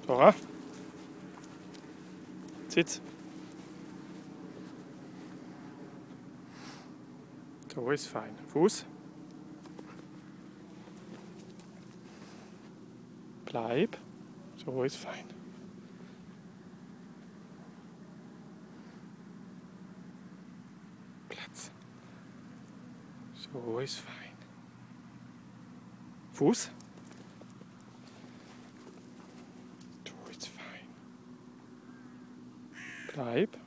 Dora. Sitz. So ist fein. Fuß. Bleib. So ist fein. Platz. So ist fein. Fuß. So ist fein. Bleib.